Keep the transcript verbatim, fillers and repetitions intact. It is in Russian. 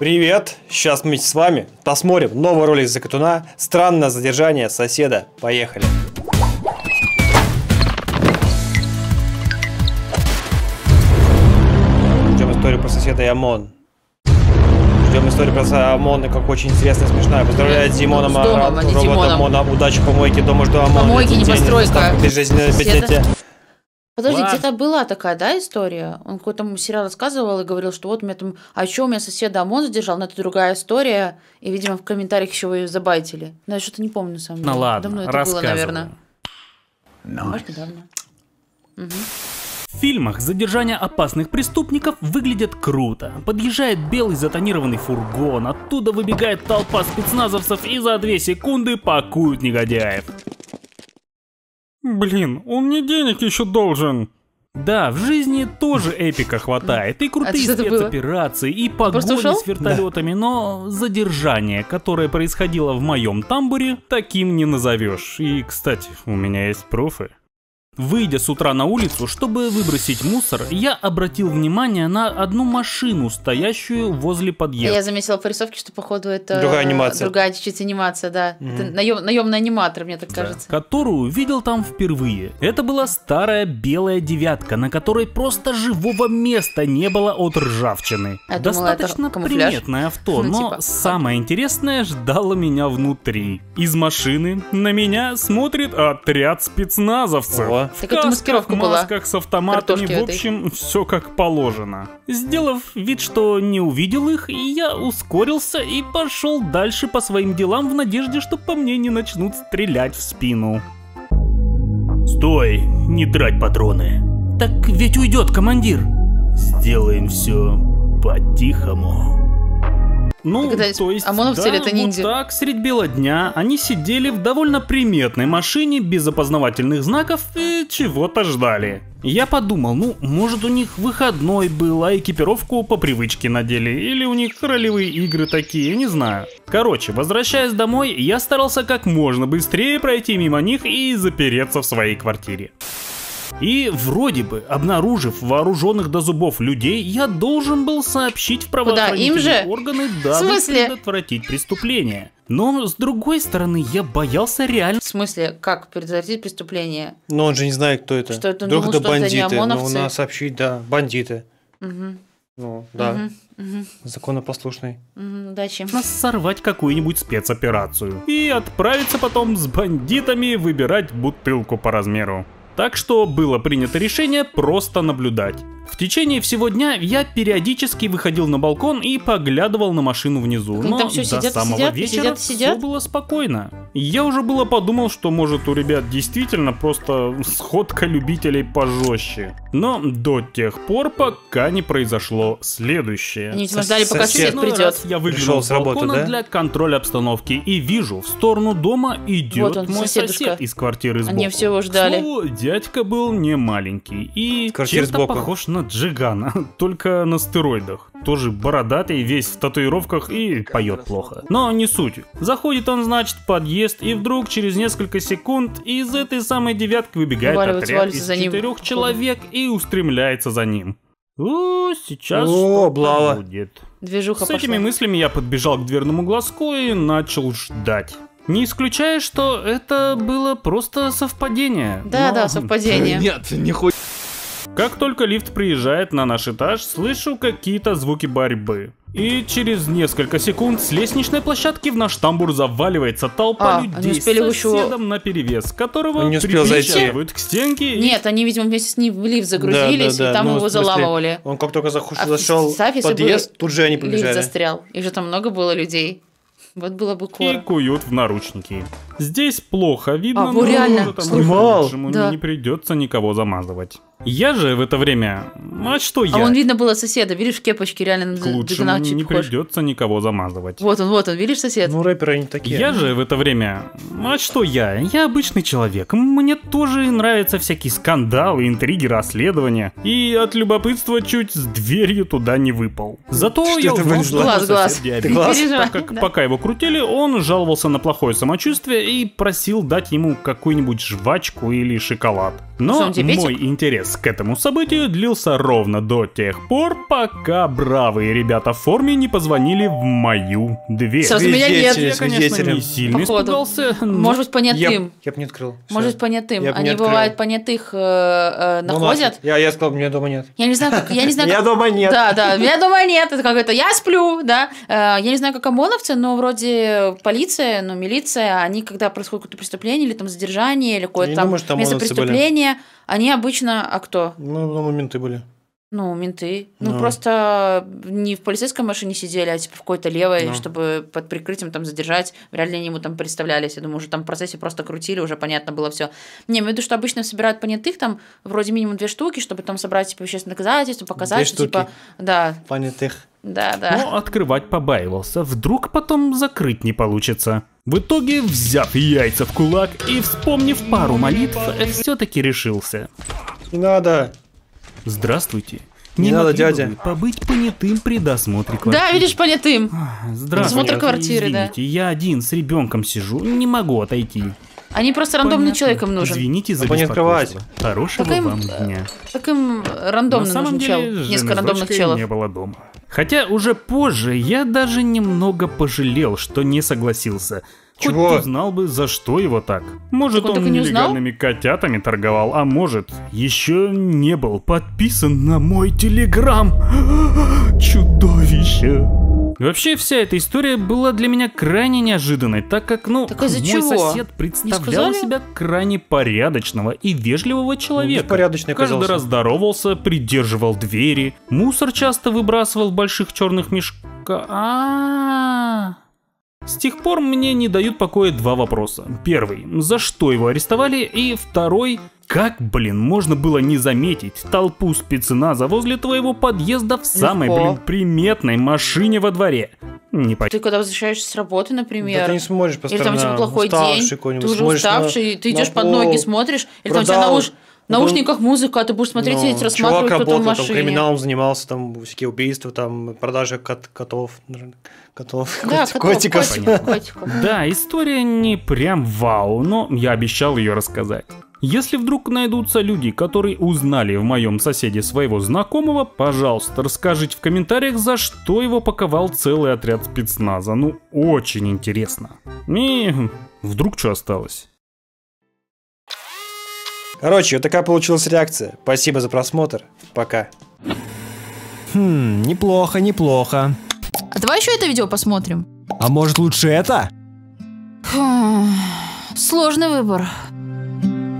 Привет! Сейчас мы с вами посмотрим новый ролик Закатуна «Странное задержание соседа». Поехали! Ждем историю про соседа и ОМОН. Ждем историю про ОМОН, как очень интересная и смешная. Поздравляю с Димоном, робот ОМОНа. Удачи, помойки, дома жду ОМОНа. Помойки, не постройка. Подожди, где-то была такая, да, история? Он какой-то сериал рассказывал и говорил, что вот у меня там, а что у меня соседа ОМОН задержал, но это другая история. И, видимо, в комментариях еще вы забайтили. Но я что-то не помню сам. Ну ладно, давно это было, наверное. Nice. Может, недавно. Угу. В фильмах задержание опасных преступников выглядит круто. Подъезжает белый затонированный фургон, оттуда выбегает толпа спецназовцев и за две секунды пакуют негодяев. Блин, он мне денег еще должен. Да, в жизни тоже эпика хватает, и крутые а спецоперации, и погони с вертолетами, да. Но задержание, которое происходило в моем тамбуре, таким не назовешь. И, кстати, у меня есть пруфы. Выйдя с утра на улицу, чтобы выбросить мусор, я обратил внимание на одну машину, стоящую возле подъезда. Я заметила по рисовке, что, походу, это другая анимация. Другая чуть-чуть анимация, да. Mm-hmm. Это наем, наемный аниматор, мне так да. кажется. Которую видел там впервые. Это была старая белая девятка, на которой просто живого места не было от ржавчины. Я Достаточно думала, приметное авто, ну, но типа. Самое интересное ждало меня внутри. Из машины на меня смотрит отряд спецназовцев. Ого. В касках, масках с автоматами, в общем, все как положено. Сделав вид, что не увидел их, я ускорился и пошел дальше по своим делам в надежде, что по мне не начнут стрелять в спину. Стой, не трать патроны. Так ведь уйдет командир. Сделаем все по-тихому. Ну, Когда то есть, ОМОНовцы да, это ниндзя. Вот так, средь бела дня, они сидели в довольно приметной машине без опознавательных знаков и чего-то ждали. Я подумал, ну, может у них выходной был, а экипировку по привычке надели, или у них ролевые игры такие, не знаю. Короче, возвращаясь домой, я старался как можно быстрее пройти мимо них и запереться в своей квартире. И вроде бы, обнаружив вооруженных до зубов людей, я должен был сообщить в правоохранительные органы, дабы предотвратить преступление. Но, с другой стороны, я боялся реально... В смысле, как предотвратить преступление? Но он же не знает, кто это. Что это? Вдруг думал, это бандиты. Это ну, надо сообщить, да, бандиты. Угу. Ну, да. Угу. Угу. Законопослушный. Угу, удачи. Нас сорвать какую-нибудь спецоперацию. И отправиться потом с бандитами выбирать бутылку по размеру. Так что было принято решение просто наблюдать. В течение всего дня я периодически выходил на балкон и поглядывал на машину внизу, но до сидят, самого сидят, вечера сидят, сидят. все было спокойно. Я уже было подумал, что может у ребят действительно просто сходка любителей пожестче. Но до тех пор, пока не произошло следующее. Они ждали, пока сосед придет. Я выглянул с балкона да? для контроля обстановки и вижу, в сторону дома идет вот мой соседушка. Сосед из квартиры сбоку. Они всего ждали. К слову, дядька был не маленький и чем-то похож на Джигана, только на стероидах. Тоже бородатый, весь в татуировках и поет плохо. Но не суть. Заходит он, значит, в подъезд, и вдруг через несколько секунд из этой самой девятки выбегает валивается, отряд из четырех человек и устремляется за ним. О, сейчас О, что-то будет. Движуха С пошла. Этими мыслями я подбежал к дверному глазку и начал ждать. Не исключая, что это было просто совпадение. Да, но... да, совпадение. Нет, не хоть. Как только лифт приезжает на наш этаж, слышу какие-то звуки борьбы. И через несколько секунд с лестничной площадки в наш тамбур заваливается толпа а, людей с соседом еще... наперевес, которого припечатывают к стенке. Нет, и... они, видимо, вместе с ним в лифт загрузились, да, да, да. и там ну, его заламывали. Он как только захуш... а зашел в подъезд, тут же они побежали. Лифт застрял, и же там много было людей. Вот было бы кора. И куют в наручники. Здесь плохо видно, а, но реально снимал. Да. Не придется никого замазывать. Я же в это время... А что я? А он видно было соседа, видишь, в кепочке реально к лучшему не похож. Придется никого замазывать. Вот он, вот он, видишь, сосед? Ну, рэперы они такие. Я же в это время... А что я? Я обычный человек. Мне тоже нравятся всякие скандалы, интриги, расследования. И от любопытства чуть с дверью туда не выпал. Зато что я узнал, что глаз, глаз. глаз. Так как да. пока его крутили, он жаловался на плохое самочувствие и просил дать ему какую-нибудь жвачку или шоколад. Но мой интерес к этому событию длился ровно до тех пор, пока бравые ребята в форме не позвонили в мою дверь. Сразу меня нет. Я, конечно, не сильно Походу. испугался. Но... Может быть, понятым. Я, я бы не открыл. Может быть, понятым. Я бы Они, не бывают, понятых э, э, находят. Ну, я, я сказал, меня дома нет. Я не знаю, как... Я не знаю, как... Меня дома нет. Да, да, меня дома нет. Это как это, я сплю, да. Э, я не знаю, как ОМОНовцы, но вроде полиция, ну, милиция, они, когда происходит какое-то преступление или там задержание, или какое-то там думаю, место преступления, были. Они обычно... А кто? Ну, ну, менты были. Ну, менты. Ну, ну, просто не в полицейской машине сидели, а типа в какой-то левой, ну. чтобы под прикрытием там задержать. Вряд ли они ему там представлялись. Я думаю, уже там в процессе просто крутили, уже понятно было все. Не, имею в виду, что обычно собирают понятых, там вроде минимум две штуки, чтобы там собрать типа вещественное доказательство, показать, две что штуки. типа. Да. Понятых. Да, да. Но открывать побаивался, вдруг потом закрыть не получится. В итоге, взяв яйца в кулак и вспомнив пару молитв, все-таки решился. Не надо. Здравствуйте. Не, не надо, дядя. Вы побыть понятым при досмотре квартиры. Да, видишь, понятым. Здравствуйте. Досмотр квартиры, Извините, да. я один с ребенком сижу, не могу отойти. Они просто рандомным Понятно. человеком нужен. Извините за а беспокойство. Хорошего так им, вам дня. Так им рандомно На самом нужен деле, чел. Несколько рандомных челов. не было дома. Хотя уже позже я даже немного пожалел, что не согласился. Чего? Хоть узнал бы, за что его так. Может, он он не нелегальными котятами торговал, а может, еще не был подписан на мой телеграм. Чудовище. Вообще, вся эта история была для меня крайне неожиданной, так как, ну, так из-за мой чего? сосед представлял себя крайне порядочного и вежливого человека. Порядочный Каждый оказался. раз здоровался, придерживал двери, мусор часто выбрасывал в больших черных мешках. А-а-а. С тех пор мне не дают покоя два вопроса. Первый, за что его арестовали? И второй, как, блин, можно было не заметить толпу спецназа возле твоего подъезда в самой, Легко. блин, приметной машине во дворе? Не по... Ты когда возвращаешься с работы, например, Да ты не смотришь по или там у тебя плохой день, ты уже уставший, ты идешь под ноги, смотришь, или там у тебя науш... в наушниках музыка, а ты будешь смотреть ну, и рассматривать, кто там в машине. Там криминалом занимался, там всякие убийства, там продажа кот котов, котов, да, кот котиков. котиков. котиков. Да, история не прям вау, но я обещал ее рассказать. Если вдруг найдутся люди, которые узнали в моем соседе своего знакомого, пожалуйста, расскажите в комментариях, за что его паковал целый отряд спецназа. Ну, очень интересно. И вдруг что осталось? Короче, вот такая получилась реакция. Спасибо за просмотр. Пока. Хм, неплохо, неплохо. А давай еще это видео посмотрим. А может лучше это? Сложный выбор.